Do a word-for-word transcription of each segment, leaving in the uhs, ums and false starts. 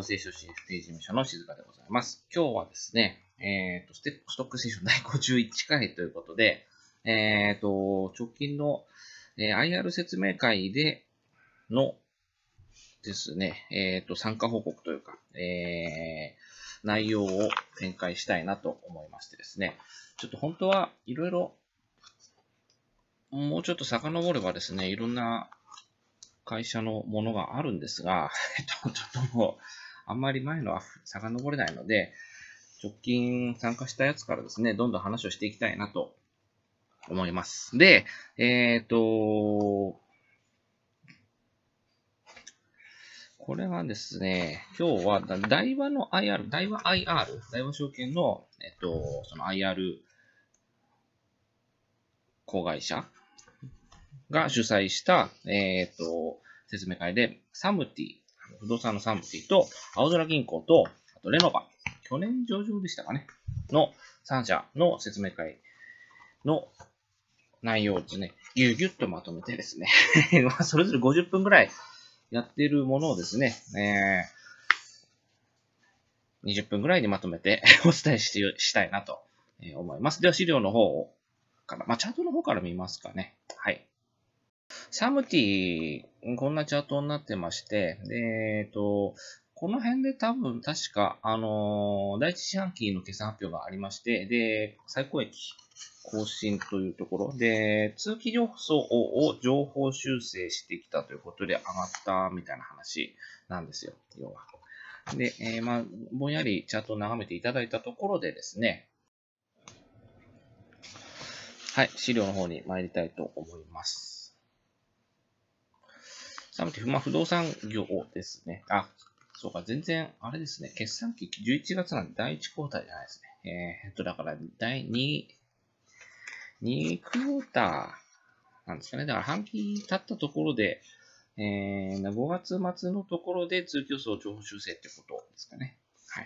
聖書シーエフティー事務所の静香でございます。今日はですね、えっ、と、ステップストックセッションだいごじゅういちかいということで、えっ、と、直近の、えー アイアール 説明会でのですね、えっ、と、参加報告というか、えー、内容を展開したいなと思いましてですね、ちょっと本当はいろいろ、もうちょっと遡ればですね、いろんな会社のものがあるんですが、えっと、ちょっともう、あんまり前のは遡れないので、直近参加したやつからですね、どんどん話をしていきたいなと思います。で、えっと、これはですね、今日は大和の アイアール、大和 アイアール、大和証券の、えっと、その アイアール 子会社が主催した、えっと、説明会で、サムティ、不動産のサムティと、青空銀行と、あとレノバ、去年上場でしたかね、のさん社の説明会の内容をですね、ぎゅうぎゅっとまとめてですね、それぞれごじゅっぷんぐらいやっているものをですね、えー、にじゅっぷんぐらいにまとめてお伝えししたいなと思います。では資料の方から、まあ、チャートの方から見ますかね。はい。サムティ、こんなチャートになってまして、で、えっと、この辺で多分確か、あのー、第一四半期の決算発表がありまして、で、最高益更新というところで、通期予想を情報修正してきたということで上がったみたいな話なんですよ、要は。で、えー、まあ、ぼんやりチャートを眺めていただいたところでですね、はい、資料の方に参りたいと思います。サムティ、まあ、不動産業ですね。あ、そうか、全然、あれですね。決算期じゅういちがつなんでだいいちクォーターじゃないですね。えー、っと、だから、だいに、にクォーターなんですかね。だから、半期経ったところで、えー、ごがつ末のところで通期予想情報修正ってことですかね。はい。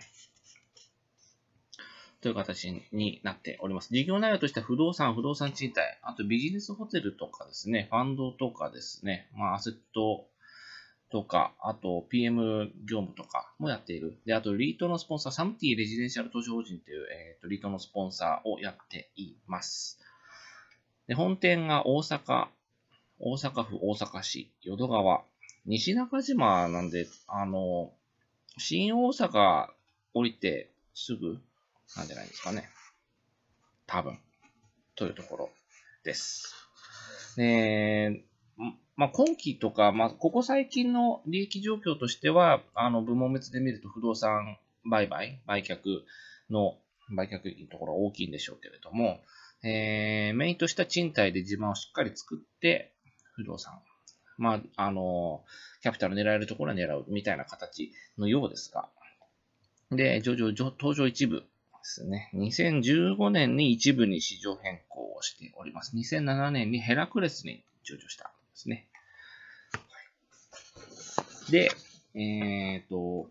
という形になっております。事業内容としては不動産、不動産賃貸、あとビジネスホテルとかですね、ファンドとかですね、まあ、アセットとか、あと ピーエム 業務とかもやっている。で、あとリートのスポンサー、サムティレジデンシャル投資法人という、えーと、リートのスポンサーをやっています。で、本店が大阪、大阪府大阪市、淀川、西中島なんで、あの、新大阪降りてすぐなんじゃないですかね。多分。というところです。で、まあ、今期とか、まあ、ここ最近の利益状況としては、あの、部門別で見ると不動産売買、売却の、売却のところは大きいんでしょうけれども、えー、メインとした賃貸で地盤をしっかり作って、不動産。まあ、あの、キャピタル狙えるところは狙うみたいな形のようですが。で、上場、登場一部ですね。にせんじゅうごねんに一部に市場変更をしております。にせんななねんにヘラクレスに上場したんですね。で、えっ、ー、と、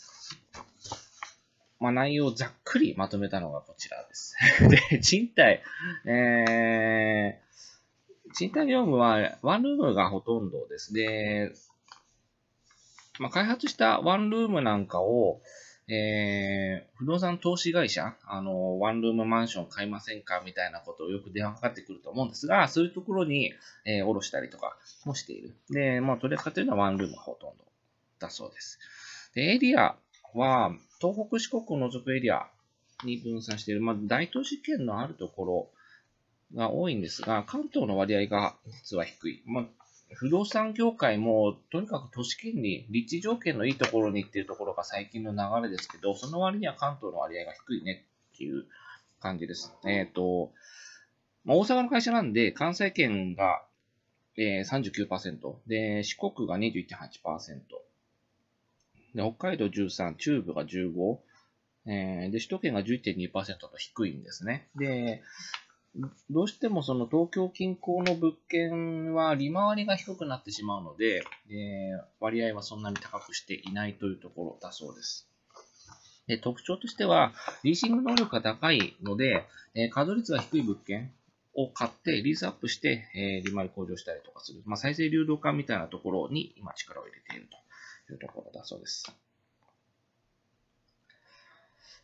まあ、内容をざっくりまとめたのがこちらです。で、賃貸、えー、賃貸業務はワンルームがほとんどです。で、まあ、開発したワンルームなんかを、えー、不動産投資会社、あの、ワンルームマンション買いませんかみたいなことをよく電話かかってくると思うんですが、そういうところに、えー、下ろしたりとかもしている。で、まあ、取り扱っているのはワンルームがほとんどだそうです。で、エリアは、東北四国を除くエリアに分散している、まあ、大都市圏のあるところが多いんですが、関東の割合が実は低い。まあ、不動産業界も、とにかく都市圏に、立地条件のいいところにっていうところが最近の流れですけど、その割には関東の割合が低いねっていう感じです。えっ、ー、と、まあ、大阪の会社なんで、関西圏が、えー、さんじゅうきゅうパーセント、で、四国が にじゅういってんはちパーセント、で北海道じゅうさん、中部がじゅうご、えー、で、首都圏が じゅういってんにパーセント と低いんですね。で、どうしてもその東京近郊の物件は利回りが低くなってしまうので、えー、割合はそんなに高くしていないというところだそうです。で、特徴としては、リーシング能力が高いので、えー、稼働率が低い物件を買ってリースアップして、えー、利回り向上したりとかする、まあ、再生流動化みたいなところに今力を入れているというところだそうです。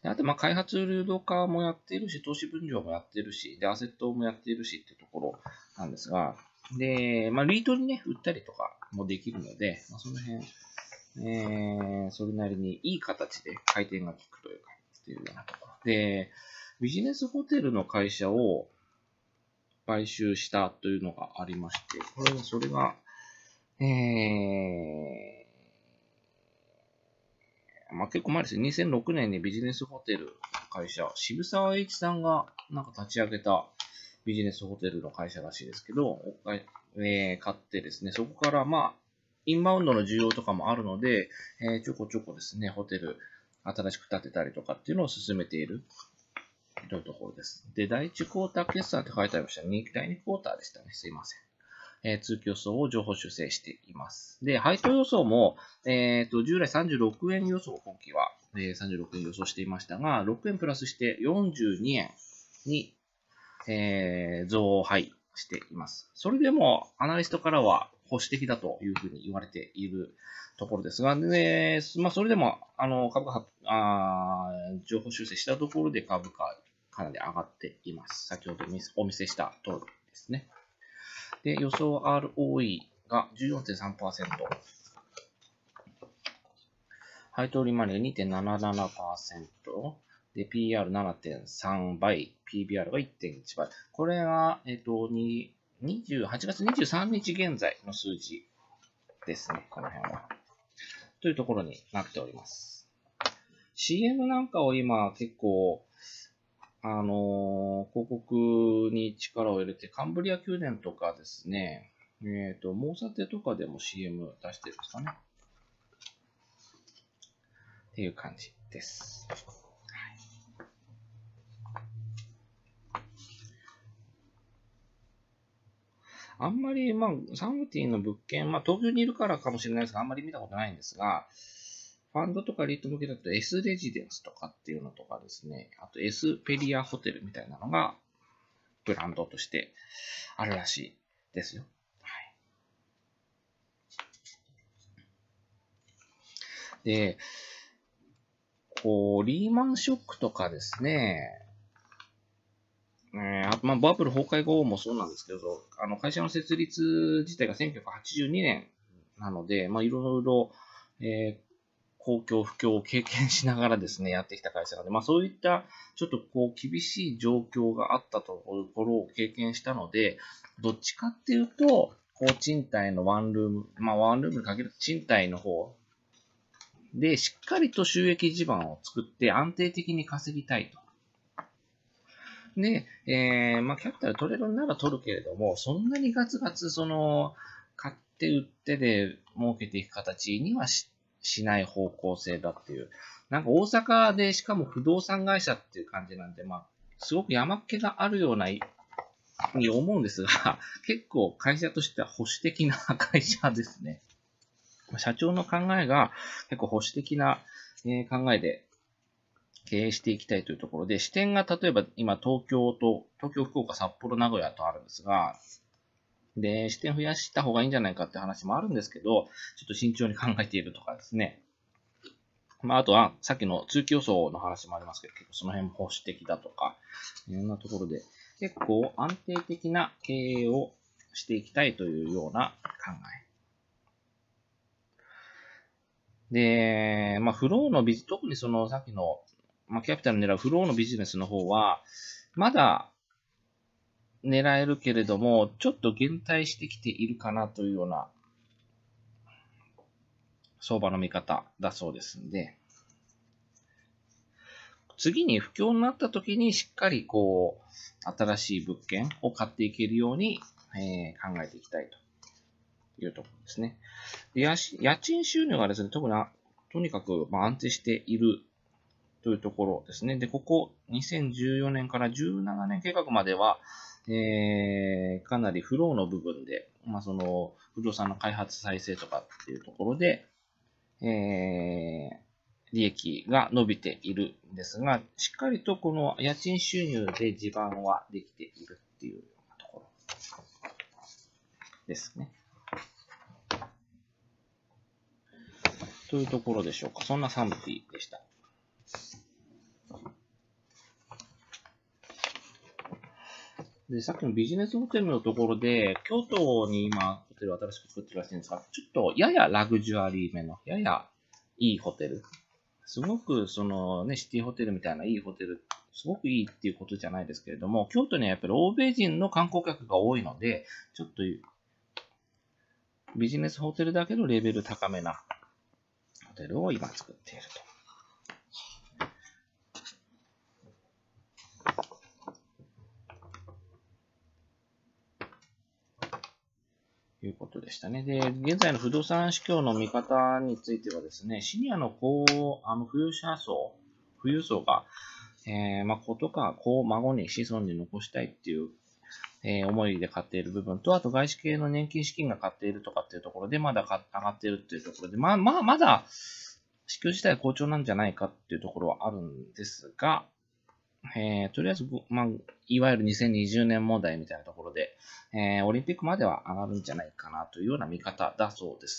であと、まあ、開発流動化もやっているし、投資分譲もやっているし、で、アセットもやっているしっていうところなんですが、で、まあ、リートにね、売ったりとかもできるので、まあ、その辺、えー、それなりにいい形で回転が効くというか、っていうようなところ。で、ビジネスホテルの会社を買収したというのがありまして、これは、それが、えー、まあ、結構前ですね。にせんろくねんにビジネスホテルの会社、渋沢栄一さんがなんか立ち上げたビジネスホテルの会社らしいですけど、えー、買ってですね、そこからまあ、インバウンドの需要とかもあるので、えー、ちょこちょこですね、ホテル新しく建てたりとかっていうのを進めているというところです。で、第一クォーター決算って書いてありましたね。だいにクォーターでしたね。すいません。えー、通期予想を情報修正しています。で、配当予想も、えっと、従来さんじゅうろくえん予想、今期は、えー、さんじゅうろくえん予想していましたが、ろくえんプラスしてよんじゅうにえんに、えー、増配しています。それでも、アナリストからは保守的だというふうに言われているところですが、でまあ、それでも、あの、株価、あ情報修正したところで株価かなり上がっています。先ほどお見せした通りですね。で、予想 アールオーイー が じゅうよんてんさんパーセント。配当利回りが にてんななななパーセント。で、ピーアールななてんさん 倍、ピービーアール が いってんいち 倍。これが、えっと、はちがつにじゅうさんにち現在の数字ですね、この辺は。というところになっております。シーエム なんかを今結構、あのー、広告に力を入れて、カンブリア宮殿とかですね、えっと、モーサテとかでも シーエム 出してるんですかね。っていう感じです。はい、あんまり、まあ、サムティの物件、まあ、東京にいるからかもしれないですが、あんまり見たことないんですが、ファンドとかリート向けだと S レジデンスとかっていうのとかですね、あと S ペリアホテルみたいなのが、ブランドとしてあるらしいですよ。はい、で、こう、リーマンショックとかですね、えーあまあ、バブル崩壊後もそうなんですけど、あの会社の設立自体がせんきゅうひゃくはちじゅうにねんなので、まあ、いろいろ、えー公共不況を経験しながらですね、やってきた会社なので、まあそういったちょっとこう厳しい状況があったところを経験したので、どっちかっていうと、こう賃貸のワンルーム、まあワンルームに限ると賃貸の方でしっかりと収益地盤を作って安定的に稼ぎたいと。で、えー、まあキャピタル取れるなら取るけれども、そんなにガツガツその、買って売ってで儲けていく形にはししない方向性だっていう。なんか大阪でしかも不動産会社っていう感じなんで、まあ、すごく山っ気があるような、に思うんですが、結構会社としては保守的な会社ですね。社長の考えが結構保守的な考えで経営していきたいというところで、支店が例えば今東京と、東京、福岡、札幌、名古屋とあるんですが、で、支店増やした方がいいんじゃないかって話もあるんですけど、ちょっと慎重に考えているとかですね。まあ、あとは、さっきの通期予想の話もありますけど、結構その辺も保守的だとか、いろんなところで、結構安定的な経営をしていきたいというような考え。で、まあ、フローのビジ、特にそのさっきの、まあ、キャピタル狙うフローのビジネスの方は、まだ狙えるけれども、ちょっと減退してきているかなというような相場の見方だそうですんで、次に不況になった時にしっかりこう、新しい物件を買っていけるように、えー、考えていきたいというところですね。で家賃収入がですね、特にとにかく安定しているというところですね。で、ここにせんじゅうよねんからじゅうななねん計画までは、えー、かなりフローの部分で、まあ、その不動産の開発再生とかっていうところで、えー、利益が伸びているんですが、しっかりとこの家賃収入で地盤はできているっていうようなところですね。というところでしょうか。そんなサムティでした。 で、さっきのビジネスホテルのところで、京都に今、ホテルを新しく作ってるらしいんですが、ちょっとややラグジュアリーめの、ややいいホテル。すごく、そのね、シティホテルみたいないいホテル、すごくいいっていうことじゃないですけれども、京都にはやっぱり欧米人の観光客が多いので、ちょっとビジネスホテルだけどレベル高めなホテルを今作っていると。いうことでしたね。で、現在の不動産市況の見方についてはですね、シニアの高、あの、富裕者層、富裕層が、えー、まあ、子とか子、孫に子孫に残したいっていう、えー、思いで買っている部分と、あと外資系の年金資金が買っているとかっていうところで、まだ上がっているっていうところで、まあまあ、まだ、市況自体好調なんじゃないかっていうところはあるんですが、えー、とりあえず、まあ、いわゆるにせんにじゅうねん問題みたいなところで、えー、オリンピックまでは上がるんじゃないかなというような見方だそうです。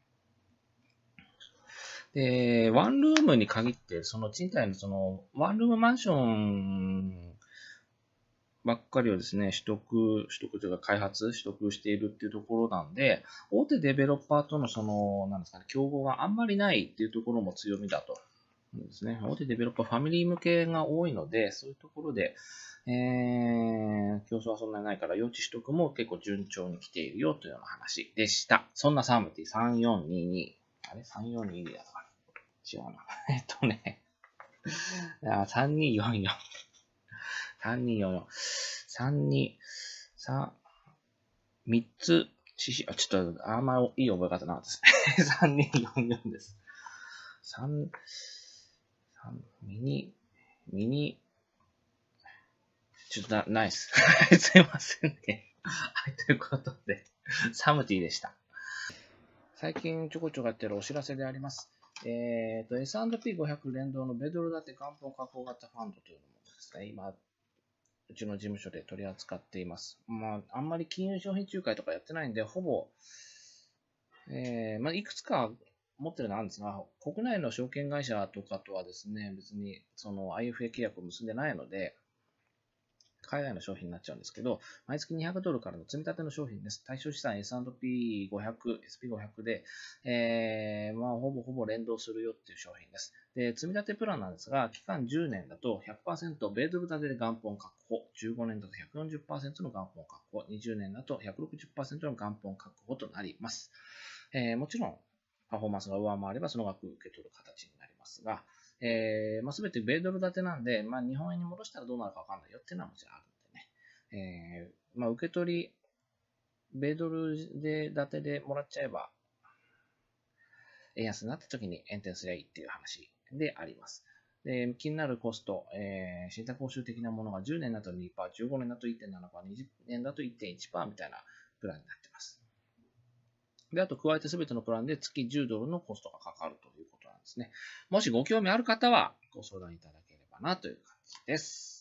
で、ワンルームに限って、その賃貸のその、ワンルームマンションばっかりをですね、取得、取得というか開発、取得しているっていうところなんで、大手デベロッパーとのその、なんですかね、競合があんまりないっていうところも強みだと。ですね。大手デベロッパー、ファミリー向けが多いので、そういうところで、えー、競争はそんなにないから、用地取得も結構順調に来ているよというような話でした。そんなサムティさんよんにに。あれ ?さんよんにに だから。違うな。えっとね。さんによんよん。さんによんよん。さんに、さ、みっつ、し、あ、ちょっと、あんまいい覚え方なかったですね。さんによんよんです。さん、ミニ、ミニ、ちょっとな、ナイス。すいませんね。はい、ということで、サムティでした。最近ちょこちょこやってるお知らせであります。えっ、ー、と、エスアンドピーごひゃく 連動のベドル建て元本確保型ファンドというのもですね、今、うちの事務所で取り扱っています。まあ、あんまり金融商品仲介とかやってないんで、ほぼ、えー、まあ、いくつか持ってるのあるんですが、国内の証券会社とかとはですね、別にその アイエフエー 契約を結んでないので、海外の商品になっちゃうんですけど、毎月にひゃくドルからの積み立ての商品です。対象資産 エスアンドピーごひゃく、エスピーごひゃく で、えー、まあ、ほぼほぼ連動するよっていう商品です。で、積み立てプランなんですが、期間じゅうねんだと ひゃくパーセント 米ドル建てで元本確保、じゅうごねんだと ひゃくよんじゅっパーセント の元本確保、にじゅうねんだと ひゃくろくじゅっパーセント の元本確保となります。えー、もちろん、パフォーマンスが上回ればその額受け取る形になりますが、えー、まあ、全て米ドル建てなんで、まあ、日本円に戻したらどうなるかわかんないよっていうのはもちろんあるんでね。えー、まあ、受け取り、米ドルで建てでもらっちゃえば、円安になった時に延転すりゃいいっていう話であります。で、気になるコスト、えー、信託報酬的なものがじゅうねんだと にパーセント、じゅうごねんだと いってんななパーセント、にじゅうねんだと いってんいちパーセント みたいなプランになっています。で、あと加えて全てのプランで月じゅうドルのコストがかかるということなんですね。もしご興味ある方はご相談いただければなという感じです。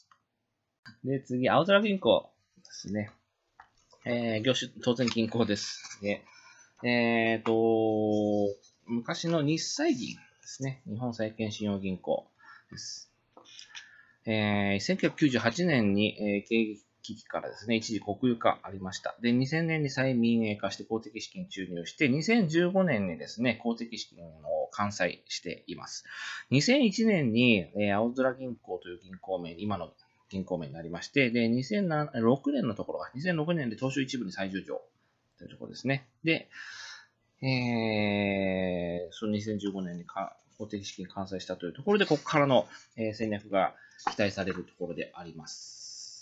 で、次、青空銀行ですね。えー、業種、当然銀行です。で、えっ、ー、と、昔の日債銀ですね。日本債券信用銀行です。えー、せんきゅうひゃくきゅうじゅうはちねんに、えー、経危機からですね、一時国有化ありました。で、にせんねんに再民営化して公的資金注入して、にせんじゅうごねんにですね、公的資金を完済しています。にせんいちねんに、えー、青空銀行という銀行名、今の銀行名になりまして、で、にせんろくねんのところが、にせんろくねんで東証一部に再上場というところですね。で、えー、そのにせんじゅうごねんにか公的資金完済したというところで、ここからの、えー、戦略が期待されるところであります。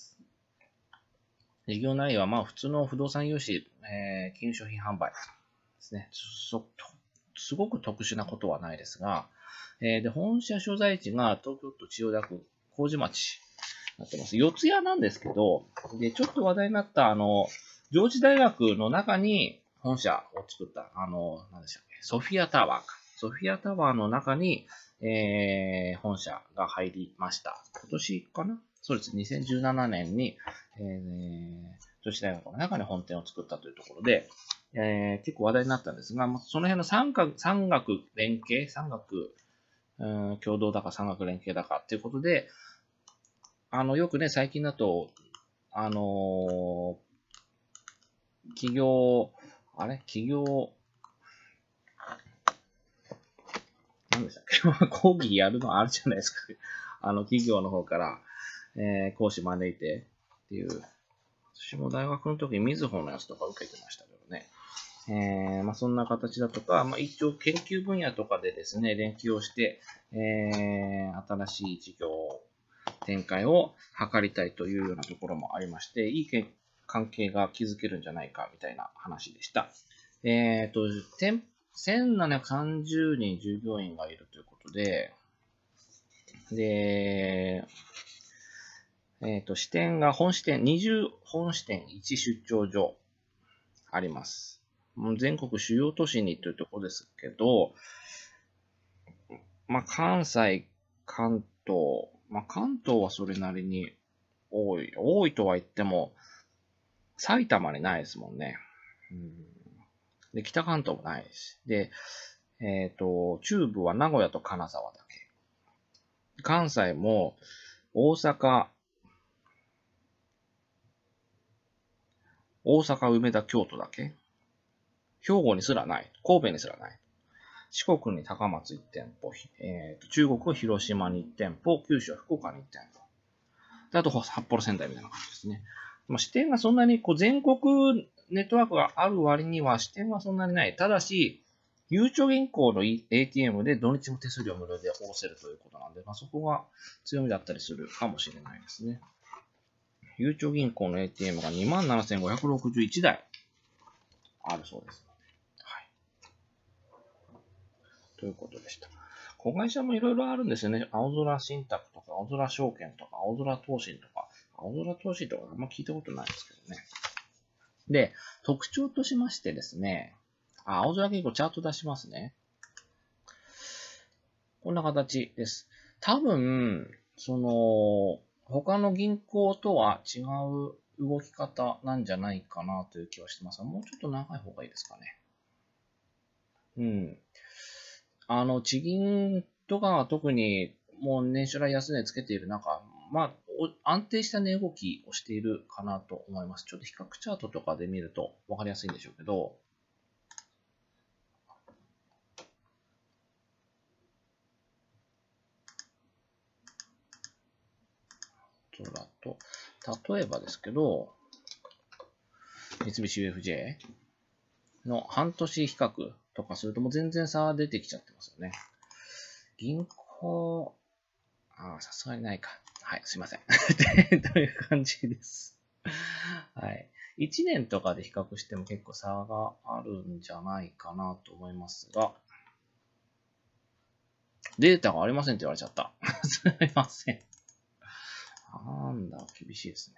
事業内容はまあ普通の不動産融資、えー、金融商品販売ですね。すごく特殊なことはないですが、えー、で本社所在地が東京都千代田区麹町になってます。四谷なんですけど、でちょっと話題になったあの上智大学の中に本社を作ったあの何でしたっけ、ソフィアタワーか。ソフィアタワーの中に、えー、本社が入りました。今年かな。そうです。にせんじゅうななねんに、えー、女子大学の中に本店を作ったというところで、えー、結構話題になったんですが、その辺の産学、産学連携、産学、うん、共同だか産学連携だかっていうことで、あの、よくね、最近だと、 あのー、企業、あれ企業、何でしたっけ講義やるのあるじゃないですか。あの、企業の方から、えー、講師招いてっていう。私も大学の時にみずほのやつとか受けてましたけどね。えー、まあ、そんな形だとか、まあ、一応研究分野とかでですね、連携をして、えー、新しい事業展開を図りたいというようなところもありまして、いい関係が築けるんじゃないかみたいな話でした。えっと、せんななひゃくさんじゅうにん従業員がいるということで、で、えっと、支店が本支店、にじゅう本支店いち出張所あります。全国主要都市にというところですけど、まあ、関西、関東、まあ、関東はそれなりに多い。多いとは言っても、埼玉にないですもんね。うんで、北関東もないし。で、えっと、中部は名古屋と金沢だけ。関西も大阪、大阪、梅田、京都だけ。兵庫にすらない。神戸にすらない。四国に高松いってんぽ、えー、と中国、広島にいってんぽ、九州、福岡にいってんぽ。であと、札幌、仙台みたいな感じですね。まあ、支店がそんなにこう全国ネットワークがある割には支店はそんなにない。ただし、ゆうちょ銀行の エーティーエム で土日も手数料無料で下ろせるということなんで、まあ、そこが強みだったりするかもしれないですね。ゆうちょ銀行の エーティーエム が にまんななせんごひゃくろくじゅういち 台あるそうです。はい。ということでした。子会社もいろいろあるんですよね。青空信託とか、青空証券とか、青空投信とか、青空投信とかあんま聞いたことないですけどね。で、特徴としましてですね、あ、青空銀行チャート出しますね。こんな形です。多分、その、他の銀行とは違う動き方なんじゃないかなという気はしてますが、もうちょっと長い方がいいですかね。うん。あの、地銀とかは特にもう年初来安値つけている中、まあ、安定した値動きをしているかなと思います。ちょっと比較チャートとかで見ると分かりやすいんでしょうけど、そだと、例えばですけど、三菱 ユーエフジェー の半年比較とかするともう全然差が出てきちゃってますよね。銀行、ああ、さすがにないか。はい、すいません。という感じです。はい。いちねんとかで比較しても結構差があるんじゃないかなと思いますが、データがありませんって言われちゃった。すいません。なんだ、厳しいですね。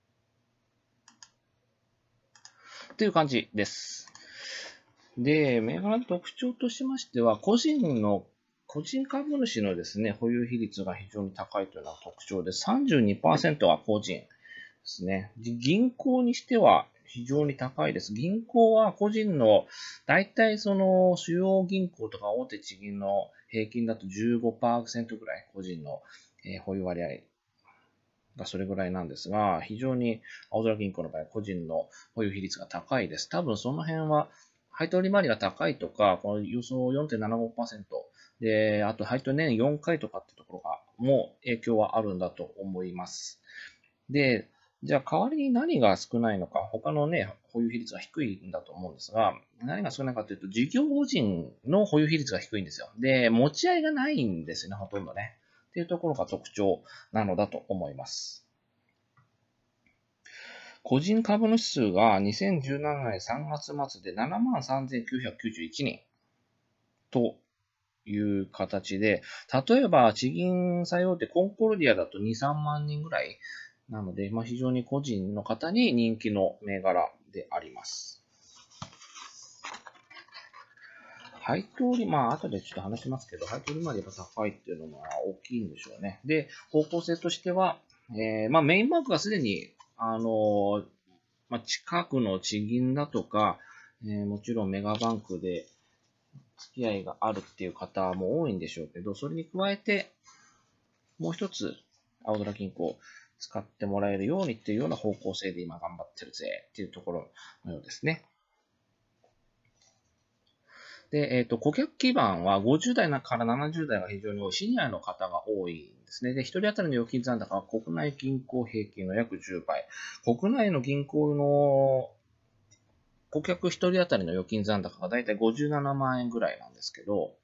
っていう感じです。で、銘柄の特徴としましては、個人の、個人株主のですね、保有比率が非常に高いというのが特徴で、さんじゅうにパーセント は個人ですね。銀行にしては非常に高いです。銀行は個人の、大体その主要銀行とか大手地銀の平均だと じゅうごパーセント ぐらい、個人の保有割合がそれぐらいなんですが、非常に青空銀行の場合、個人の保有比率が高いです。多分その辺は、配当利回りが高いとか、この予想 よんてんななごパーセント で、あと配当年よんかいとかってところが、もう影響はあるんだと思います。で、じゃあ代わりに何が少ないのか、他のね、保有比率が低いんだと思うんですが、何が少ないかというと、事業法人の保有比率が低いんですよ。で、持ち合いがないんですよね、ほとんどね。っていうところが特徴なのだと思います。個人株主数がにせんじゅうななねんさんがつ末で ななまんさんぜんきゅうひゃくきゅうじゅういちにんという形で、例えば地銀最大手コンコルディアだとに、さんまんにんぐらいなので、まあ、非常に個人の方に人気の銘柄であります。配当利、まあ、後でちょっと話しますけど、配当利回りが高いっていうのも大きいんでしょうね。で、方向性としては、えー、まあ、メインマークがすでに、あのー、まあ、近くの地銀だとか、えー、もちろんメガバンクで付き合いがあるっていう方も多いんでしょうけど、それに加えて、もう一つ、青空銀行、 使ってもらえるようにっていうような方向性で今頑張ってるぜっていうところのようですね。で、えっと、顧客基盤はごじゅう代からななじゅう代が非常に多い、シニアの方が多いんですね。で、ひとり当たりの預金残高は国内銀行平均の約じゅうばい。国内の銀行の顧客ひとり当たりの預金残高がだいたいごじゅうななまんえんぐらいなんですけど、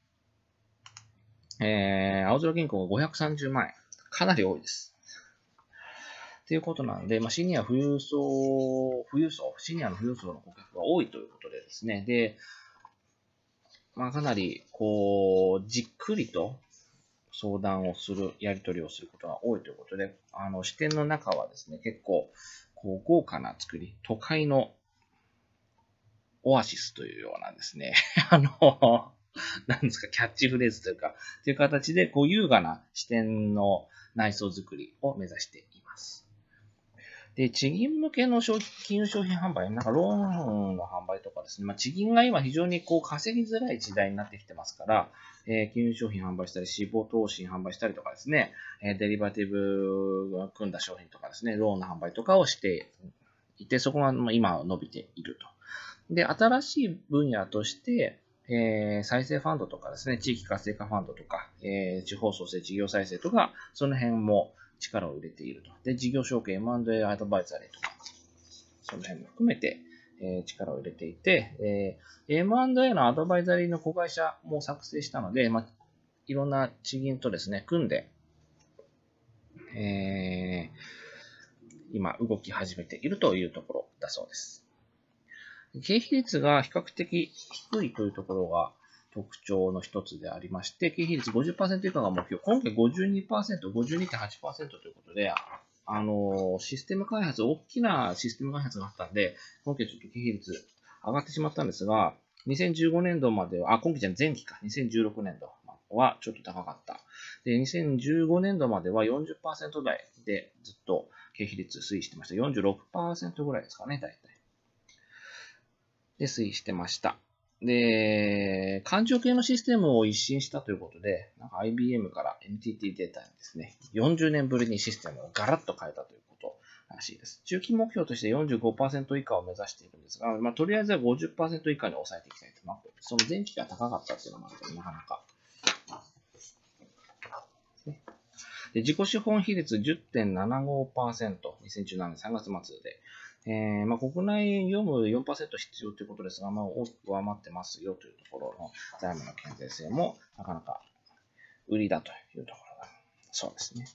えー、青空銀行がごひゃくさんじゅうまんえん。かなり多いです。ということなんで、まあ、シニア富裕層、富裕層、シニアの富裕層の顧客が多いということでですね。で、まあ、かなり、こう、じっくりと相談をする、やり取りをすることが多いということで、あの、支店の中はですね、結構、こう、豪華な作り、都会のオアシスというようなですね、あの、なんですか、キャッチフレーズというか、という形で、こう、優雅な支店の内装作りを目指しています。で、地銀向けの金融商品販売、なんかローンの販売とかですね、まあ、地銀が今非常にこう稼ぎづらい時代になってきてますから、えー、金融商品販売したり、死亡投資販売したりとかですね、えー、デリバティブが組んだ商品とかですね、ローンの販売とかをしていて、そこが今伸びていると。で、新しい分野として、えー、再生ファンドとかですね、地域活性化ファンドとか、えー、地方創生事業再生とか、その辺も力を入れていると。で、事業承継、エムアンドエー アドバイザリーとか、その辺も含めて、えー、力を入れていて、えー、エムアンドエー のアドバイザリーの子会社も作成したので、まあ、いろんな地銀とですね、組んで、えー、今動き始めているというところだそうです。経費率が比較的低いというところが特徴の一つでありまして、経費率 ごじゅっパーセント 以下が目標。今回 ごじゅうにパーセント、ごじゅうにてんはちパーセント ということで、あの、システム開発、大きなシステム開発があったんで、今期ちょっと経費率上がってしまったんですが、にせんじゅうごねんどまでは、あ、今期じゃ前期か、にせんじゅうろくねんどはちょっと高かった。で、にせんじゅうごねんどまでは よんじゅっパーセント 台でずっと経費率推移してました。よんじゅうろくパーセント ぐらいですかね、大体。で推移してました。で、環状系のシステムを一新したということで、なんか アイビーエム から エヌティーティー データにですね、よんじゅうねんぶりにシステムをガラッと変えたということらしいです。中期目標として よんじゅうごパーセント 以下を目指しているんですが、まあ、とりあえずは ごじゅっパーセント 以下に抑えていきたいと。まあ、その前期が高かったっていうのもあるけど、なかなか。で自己資本比率 じゅってんななごパーセント、にせんじゅうななねんさんがつ末で、えーまあ、国内業務 よんパーセント 必要ということですが、まあ、大きく上回ってますよというところの財務の健全性もなかなか売りだというところが、そうですね。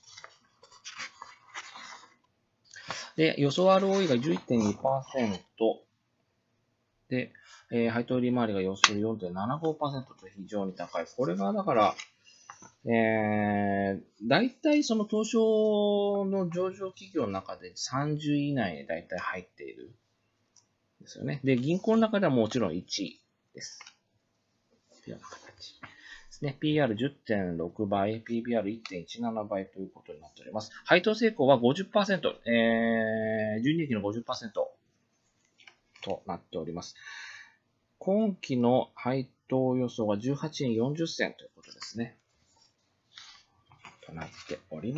で、予想 アールオーイー が じゅういってんにパーセント で、えー、配当利回りが予想 よんてんななごパーセント と非常に高い。これがだから、えー、大体その東証の上場企業の中でさんじゅうい以内に大体入っているんですよね。で、銀行の中ではもちろんいちいです。というような形ですね。ピーアールじゅってんろく 倍、ピービーアールいってんいちなな 倍ということになっております。配当成功は ごじゅっパーセント、えー、純利益の ごじゅっパーセント となっております。今期の配当予想はじゅうはちえんよんじゅっせんということですね。となっております。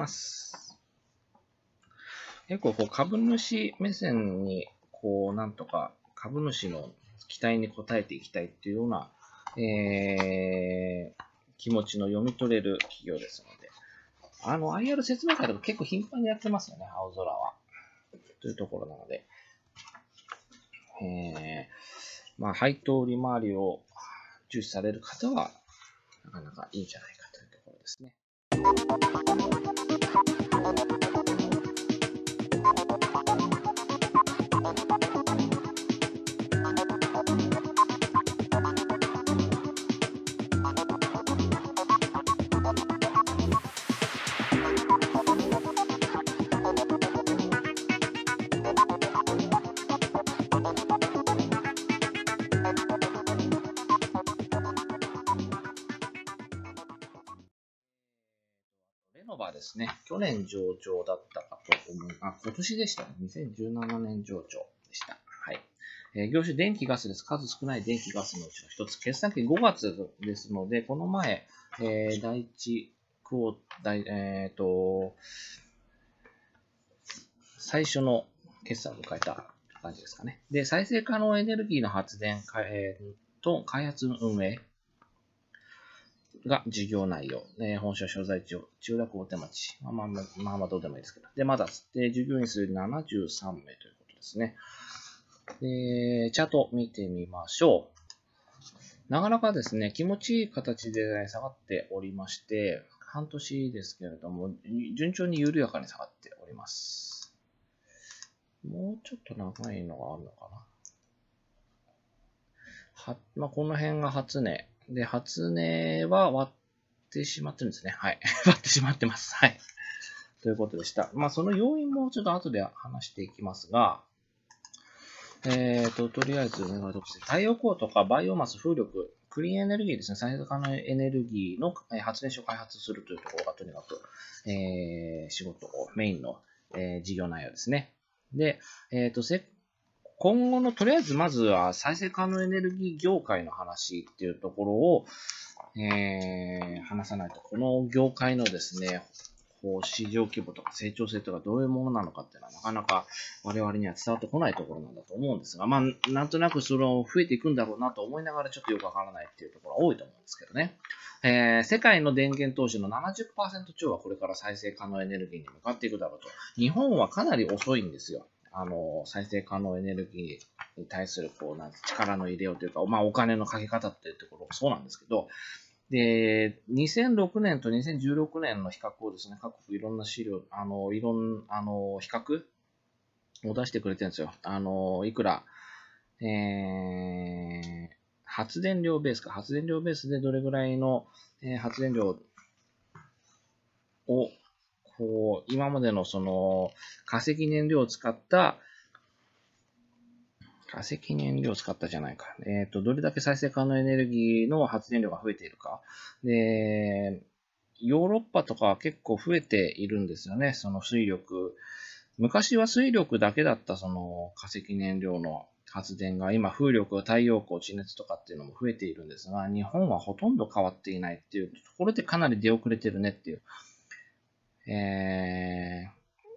結構こう株主目線にこうなんとか株主の期待に応えていきたいっていうような、えー、気持ちの読み取れる企業ですので、あの アイアール 説明会とか結構頻繁にやってますよね、青空は。というところなので、えー、まあ配当利回りを重視される方はなかなかいいんじゃないかというところですね。レノバですね。去年上場だったかと思う。あ、今年でしたね。にせんじゅうななねん上場でした。はい。えー、業種電気ガスです。数少ない電気ガスのうちの一つ。決算期ごがつですので、この前、えー、第一クォーター、えっと、 最初の決算を迎えた感じですかね。で、再生可能エネルギーの発電、えー、と開発の運営が事業内容、ね、本社所在地を千代田区大手町、まあまあまあ、まあまあどうでもいいですけど。で、まだ、で、従業員数ななじゅうさんめいということですね。で、チャート見てみましょう。なかなかですね、気持ちいい形で下がっておりまして、半年ですけれども、順調に緩やかに下がっております。もうちょっと長いのがあるのかな。は、まあ、この辺が初値。で、初値は割ってしまってるんですね。はい。割ってしまってます。はい。ということでした。まあ、その要因もちょっと後で話していきますが、えっと、とりあえず、太陽光とかバイオマス、風力、クリーンエネルギーですね、再生可能エネルギーの発電所を開発するというところがとにかく、えー、仕事を、メインの、えー、事業内容ですね。で、えっと、せ今後のとりあえずまずは再生可能エネルギー業界の話っていうところを、えー、話さないと、この業界のですね、こう市場規模とか成長性とかどういうものなのかっていうのはなかなか我々には伝わってこないところなんだと思うんですが、まあ、なんとなくそれを増えていくんだろうなと思いながらちょっとよくわからないっていうところが多いと思うんですけどね。えー、世界の電源投資の ななじゅっパーセント 超はこれから再生可能エネルギーに向かっていくだろうと。日本はかなり遅いんですよ。あの、再生可能エネルギーに対するこうなん力の入れようというか、まあお金のかけ方っていうところもそうなんですけど、で、にせんろくねんとにせんじゅうろくねんの比較をですね、各国いろんな資料、あの、いろん、あの、比較を出してくれてるんですよ。あの、いくら、えー、発電量ベースか、発電量ベースでどれぐらいの、えー、発電量を、こう、今までのその、化石燃料を使った、化石燃料を使ったじゃないか。えっと、どれだけ再生可能エネルギーの発電量が増えているか。で、ヨーロッパとかは結構増えているんですよね。その水力。昔は水力だけだったその化石燃料の発電が今風力、太陽光、地熱とかっていうのも増えているんですが、日本はほとんど変わっていないっていうところでかなり出遅れてるねっていう。えー、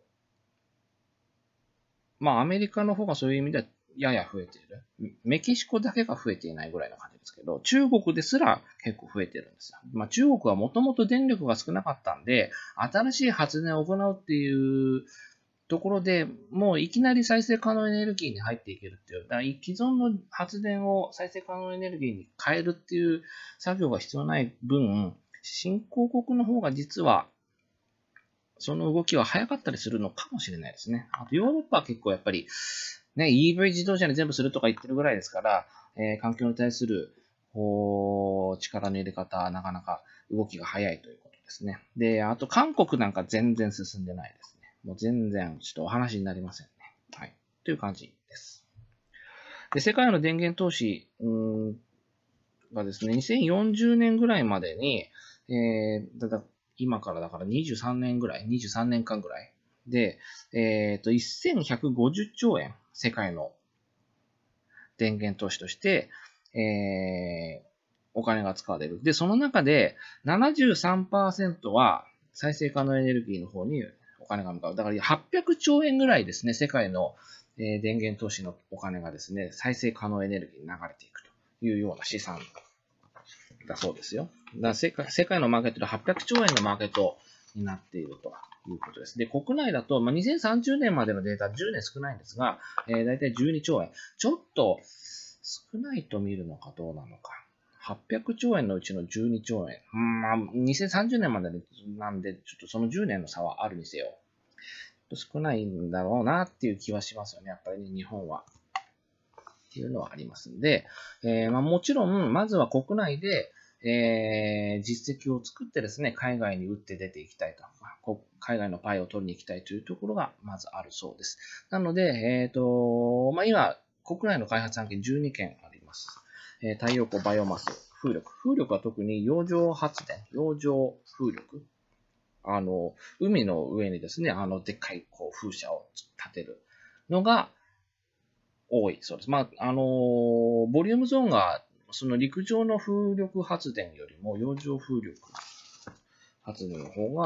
まあアメリカの方がそういう意味ではやや増えている。メキシコだけが増えていないぐらいの感じですけど、中国ですら結構増えてるんですよ。まあ中国はもともと電力が少なかったんで、新しい発電を行うっていうところで、もういきなり再生可能エネルギーに入っていけるっていう、だから既存の発電を再生可能エネルギーに変えるっていう作業が必要ない分、新興国の方が実はその動きは早かったりするのかもしれないですね。あとヨーロッパは結構やっぱり、ね、イーブイ 自動車に全部するとか言ってるぐらいですから、えー、環境に対するこう力の入れ方、なかなか動きが早いということですね。で、あと韓国なんか全然進んでないですね。もう全然ちょっとお話になりませんね。はい。という感じです。で、世界の電源投資んがですね、にせんよんじゅうねんぐらいまでに、えー、だだ今からだからにじゅうさんねんぐらい、にじゅうさんねんかんぐらいで、えっと、せんひゃくごじゅっちょうえん、世界の電源投資として、えー、お金が使われる。で、その中で ななじゅうさんパーセント は再生可能エネルギーの方にお金が向かう。だからはっぴゃくちょうえんぐらいですね、世界の電源投資のお金がですね、再生可能エネルギーに流れていくというような試算だそうですよ。だから世界世界のマーケットではっぴゃくちょうえんのマーケットになっているということです。で、国内だと、まあ、にせんさんじゅうねんまでのデータじゅうねん少ないんですが、えー、だいたいじゅうにちょうえん。ちょっと少ないと見るのかどうなのか。はっぴゃくちょうえんのうちのじゅうにちょうえん。うん、まあ、にせんさんじゅうねんまでなんで、ちょっとそのじゅうねんの差はあるにせよ。少ないんだろうなっていう気はしますよね。やっぱりね、日本は。っていうのはありますんで、えーまあ、もちろん、まずは国内で、えー、実績を作ってですね、海外に打って出ていきたいと。海外のパイを取りに行きたいというところがまずあるそうです。なので、えっと、まあ、今、国内の開発案件じゅうにけんあります。えー、太陽光、バイオマス、風力。風力は特に洋上発電、洋上風力。あの、海の上にですね、あの、でっかいこう風車を立てるのが多いそうです。まあ、あの、ボリュームゾーンがその陸上の風力発電よりも洋上風力発電の方が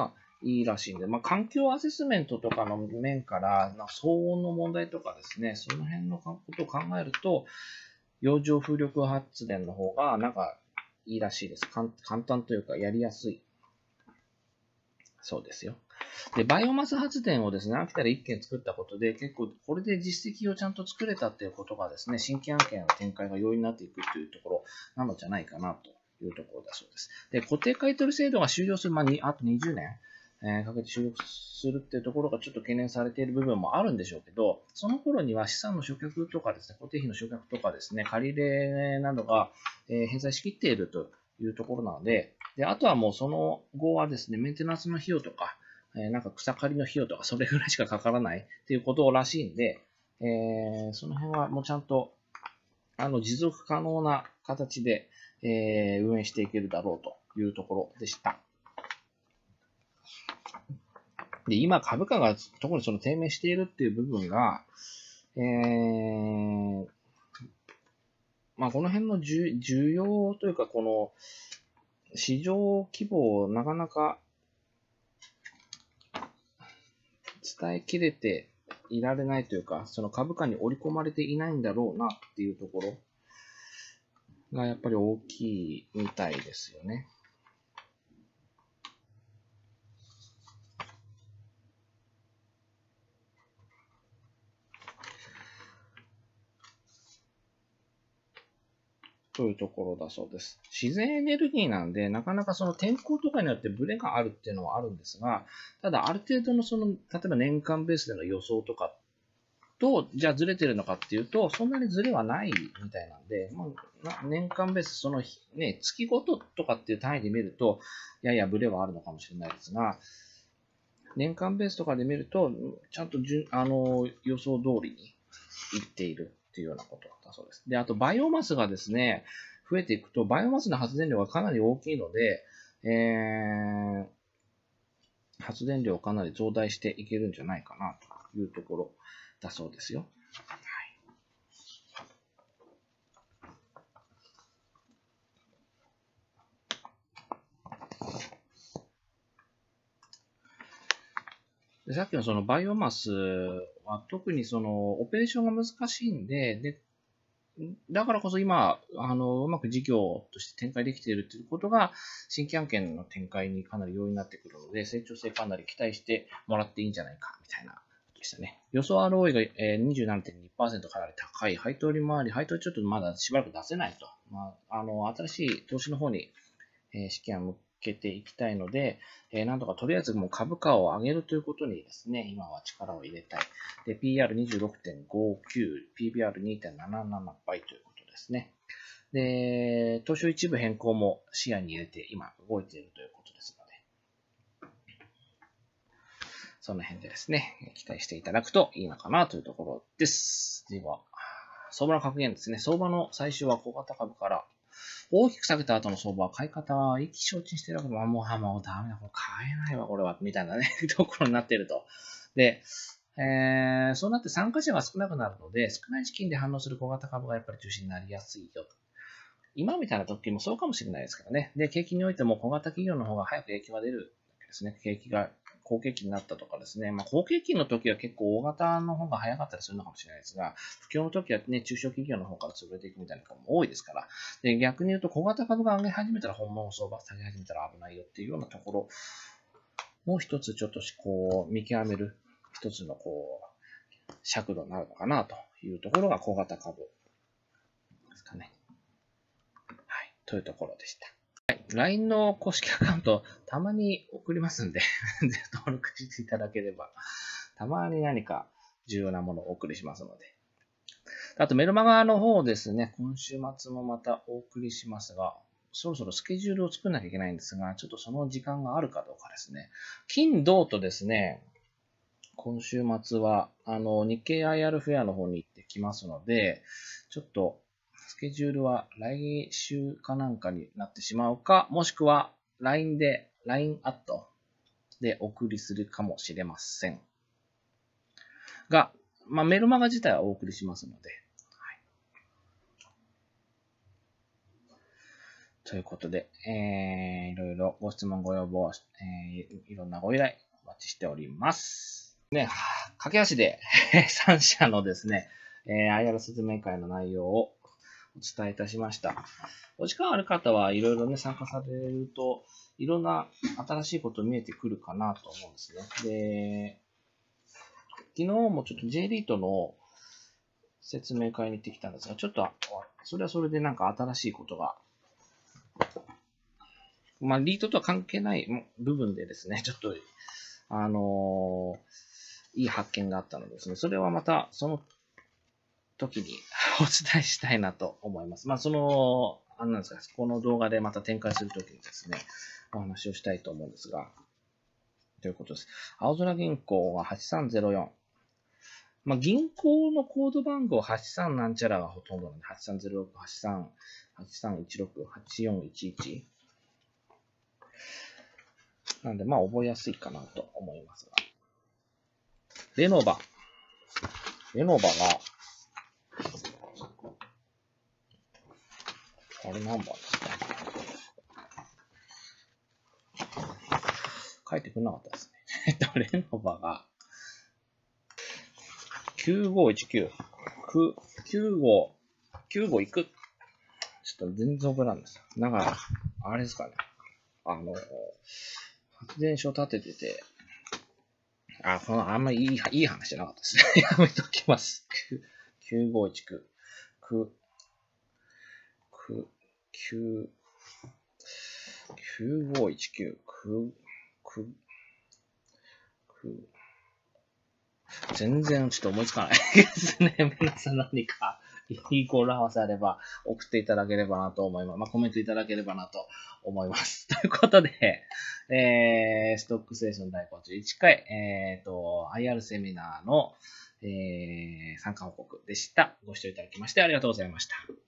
いいらしいんで、まあ、環境アセスメントとかの面から、騒音の問題とかですね、その辺のことを考えると、洋上風力発電の方が、なんか、いいらしいです。簡単というか、やりやすい。そうですよ。で、バイオマス発電をですね、秋田でいっけん作ったことで、結構、これで実績をちゃんと作れたっていうことがですね、新規案件の展開が容易になっていくというところなのじゃないかなというところだそうです。で、固定買取制度が終了する、まあ、にあとにじゅうねん、えー、かけて終了するっていうところがちょっと懸念されている部分もあるんでしょうけど、その頃には資産の償却とかですね、固定費の償却とかですね、借り入れなどが、えー、返済しきっているというところなので、で、あとはもうその後はですね、メンテナンスの費用とか、えー、なんか草刈りの費用とか、それぐらいしかかからないっていうことらしいんで、えー、その辺はもうちゃんと、あの、持続可能な形で、えー、運営していけるだろうというところでした。で、今株価が特にその低迷しているっていう部分が、えー、まあ、この辺の需要というか、この市場規模をなかなか伝えきれていられないというか、その株価に織り込まれていないんだろうなっていうところがやっぱり大きいみたいですよね。というところだそうです。自然エネルギーなんで、なかなかその天候とかによってブレがあるっていうのはあるんですが、ただある程度のその、例えば年間ベースでの予想とかと、じゃあずれてるのかっていうと、そんなにずれはないみたいなんで、まあ、年間ベース、そのね、月ごととかっていう単位で見ると、ややブレはあるのかもしれないですが、年間ベースとかで見ると、ちゃんとじゅあの予想通りにいっているっていうようなことだそうです。で、あとバイオマスがですね、増えていくと、バイオマスの発電量がかなり大きいので、えー、発電量をかなり増大していけるんじゃないかなというところだそうですよ。でさっきのそのバイオマスは特にそのオペレーションが難しいんで、でだからこそ今、あの、うまく事業として展開できているということが、新規案件の展開にかなり容易になってくるので、成長性かなり期待してもらっていいんじゃないか、みたいなことでしたね。予想 アールオーイー が にじゅうななてんにパーセント かなり高い。配当利回り、配当ちょっとまだしばらく出せないと。まあ、あの、新しい投資の方に、えー、資金を向けていきたいので、えー、なんとかとりあえずもう株価を上げるということにですね、今は力を入れたい。で、ピーアールにじゅうろくてんごきゅう、ピービーアールにてんなななな 倍ということですね。で、東証一部変更も視野に入れて今動いているということですので、その辺でですね、期待していただくといいのかなというところです。では、相場の格言ですね。相場の最終は小型株から大きく下げた後の相場は買い方は意気消沈してるわけで、もう、もうダメだ、これ買えないわ、これは、みたいなね、ところになっていると。で、えー、そうなって参加者が少なくなるので、少ない資金で反応する小型株がやっぱり中心になりやすいよ。今みたいな時もそうかもしれないですからね。で、景気においても小型企業の方が早く影響が出るわけですね。景気が好景気になったとかですね。まあ、好景気の時は結構大型の方が早かったりするのかもしれないですが、不況の時はね、中小企業の方から潰れていくみたいなのも多いですから。で、逆に言うと小型株が上げ始めたら本物相場、下げ始めたら危ないよっていうようなところもう一つちょっとこう見極める一つのこう尺度になるのかなというところが小型株ですかね。はい。というところでした。はい。ライン の公式アカウント、たまに送りますんで、登録していただければ、たまに何か重要なものをお送りしますので。あと、メルマガの方ですね、今週末もまたお送りしますが、そろそろスケジュールを作らなきゃいけないんですが、ちょっとその時間があるかどうかですね。金、土とですね、今週末は、あの、日経 アイアール フェアの方に行ってきますので、ちょっと、スケジュールは来週かなんかになってしまうか、もしくは ライン で、ライン アットでお送りするかもしれません。が、まあ、メルマガ自体はお送りしますので、はい、 ということで、えー、いろいろご質問、ご要望、えー、いろんなご依頼お待ちしております。ね、駆け足でさん社のですね、えー、アイアール 説明会の内容をお伝えいたしました。お時間ある方はいろいろね、参加されると、いろんな新しいこと見えてくるかなと思うんですね。で、昨日もちょっと J リートの説明会に行ってきたんですが、ちょっと、それはそれでなんか新しいことが、まあ、リートとは関係ない部分でですね、ちょっと、あのー、いい発見があったのでですね、それはまたその時にお伝えしたいなと思います。まあ、その、あんなんですか、この動画でまた展開するときにですね、お話をしたいと思うんですが、ということです。青空銀行ははちさんゼロよん。まあ、銀行のコード番号はちさんなんちゃらがほとんどなんで、はちさんゼロろく、はちさん、はちさんいちろく、はちよんいちいち。なんで、まあ、覚えやすいかなと思いますが。レノバ。レノバが、あれ何番ですか？書いてくれなかったですね。えっと、レノバが、きゅうごいちきゅう。きゅうご、きゅうごいく。ちょっと全然覚えらんないです。だから、あれですかね。あの、発電所立ててて、あ、この、あんまりいい、いい話じゃなかったですね。やめときます。きゅうごいちきゅう。く、く、きゅう、きゅうごいちきゅう。く、く、く、全然ちょっと思いつかないですね。皆さん何かいい語呂合わせあれば送っていただければなと思います。まあ、コメントいただければなと思います。ということで、えー、ストックステーション第ごじゅういっかい、えーと、アイアール セミナーの、えー、参加報告でした。ご視聴いただきましてありがとうございました。